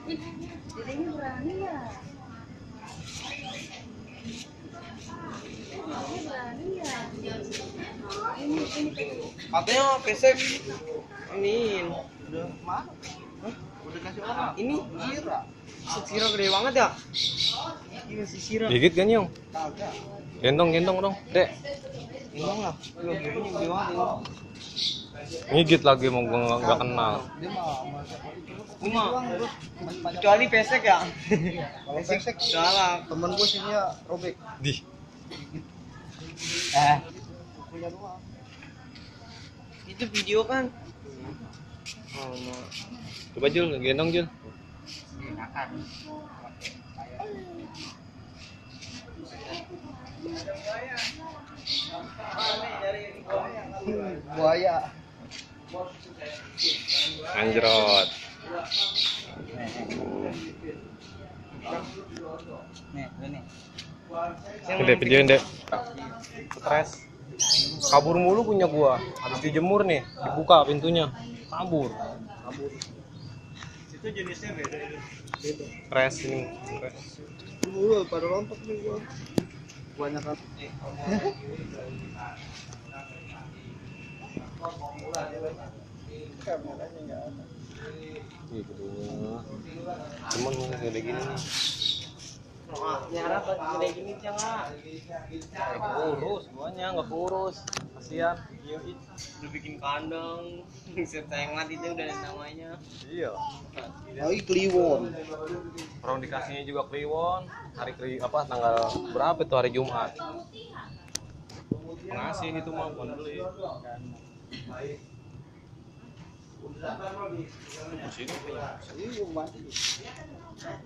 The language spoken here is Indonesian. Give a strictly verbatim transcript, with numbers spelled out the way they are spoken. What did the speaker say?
Dedenya berani ya. Dedenya berani ya. Ini ini Katanya pesek ini Udah mana? Hah? Udah kasih orang. ini Sira. sira gede banget ya. Ini si sira. Gigit kan Yung? Kagak. Gendong gendong dong, Dek. Gendong lah. Yo, giginya gede banget ini. Ngigit lagi mau gua nggak- nggak kenal. Dia mah masak Cuma doang, bro. Masih banyak. kecuali pesek ya. Kalau pesek Salah. temen gue sihnya robek. Di. Eh, Punya doang. itu video kan. Oh, no. Coba Jul, gendong Jul. Enakan. Buaya. Anjrot. Nih, ini. Gede videoin Dek. Stres. Kabur mulu punya gua. Habis dijemur nih, dibuka pintunya. Kabur. Kabur. Itu jenisnya beda itu. Stres ini. Stres. Dulu pada rontok nih gua. Banyak kan. Kameranya enggak ada. Iya gedenya. Cuman mau gede gini nih. Nah, nyara buat gede gini jangan. Kurus, guanya nggak kurus. Kasihan. Yo, udah bikin kandang. Serta yang mati itu udah ada namanya. Iya. Lagi kliwon. Orang dikasihnya juga kliwon. Hari kli apa tanggal berapa itu hari Jumat? Ngasih itu mah bukan beli. Di sini punya. Iya, mati.